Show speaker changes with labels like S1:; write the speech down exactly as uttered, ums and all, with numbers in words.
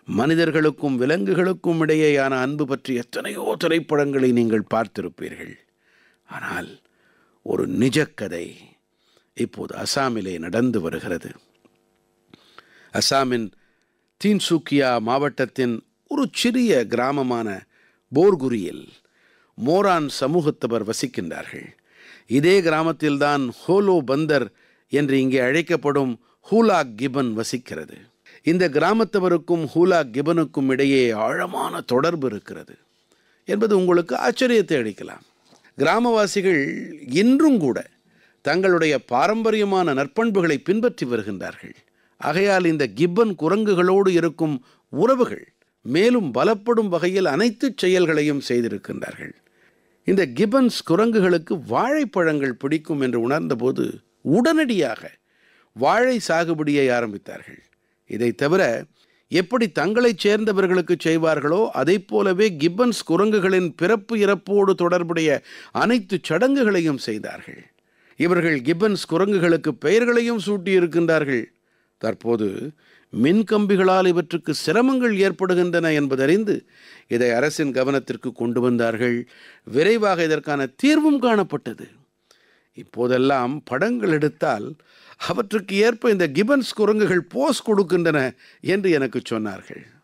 S1: மனிதர்களுக்கும் விலங்குகளுக்கும் இடையேயான அன்பு பற்றி எத்தனையோ திரைப்படங்களை நீங்கள் பார்த்திருப்பீர்கள். ஆனால் ஒரு நிஜக்கதை இப்போது அசாமிலே நடந்து வருகிறது. அசாமின் தீன்சுக்கியா மாவட்டத்தின் ஒரு சிறிய கிராமமான போர்குரியில் மோரான் சமூகத்தவர் வசிக்கின்றார்கள். இதே கிராமத்தில்தான் ஹோலோ பந்தர் என்று இங்கே அழைக்கப்படும் ஹூலாக் கிபன் வசிக்கிறது. இந்த கிராமத்தவருக்கும் ஹூலாக் கிபனுக்கும் இடையே ஆழமான தொடர்பு இருக்கிறது என்பது உங்களுக்கு ஆச்சரியத்தை அளிக்கலாம். கிராமவாசிகள் இன்றும் கூட தங்களுடைய பாரம்பரியமான நற்பண்புகளை பின்பற்றி வருகின்றார்கள். ஆகையால் இந்த கிப்பன் குரங்குகளோடு இருக்கும் உறவுகள் மேலும் பலப்படும் வகையில் அனைத்து செயல்களையும் செய்திருக்கின்றார்கள். இந்த கிப்பன்ஸ் குரங்குகளுக்கு வாழைப்பழங்கள் பிடிக்கும் என்று உணர்ந்தபோது உடனடியாக வாழை சாகுபடியை ஆரம்பித்தார்கள். இதை தவிர எப்படி தங்களைச் சேர்ந்தவர்களுக்கு செய்வார்களோ அதைப் போலவே கிப்பன்ஸ் குரங்குகளின் பிறப்பு இறப்போடு தொடர்புடைய அனைத்து சடங்குகளையும் செய்தார்கள். இவர்கள் கிப்பன்ஸ் குரங்குகளுக்கு பெயர்களையும் சூட்டியிருக்கின்றார்கள். தற்போது மின்கம்பிகளால் இவற்றுக்கு சிரமங்கள் ஏற்படுகின்றன என்பதறிந்து இதை அரசின் கவனத்திற்கு கொண்டு வந்தார்கள். விரைவாக இதற்கான தீர்வும் காணப்பட்டது. இப்போதெல்லாம் படங்கள் எடுத்தால் அவற்றுக்கு ஏற்ப இந்த கிப்பன்ஸ் குரங்குகள் போஸ் கொடுக்கின்றன என்று எனக்கு சொன்னார்கள்.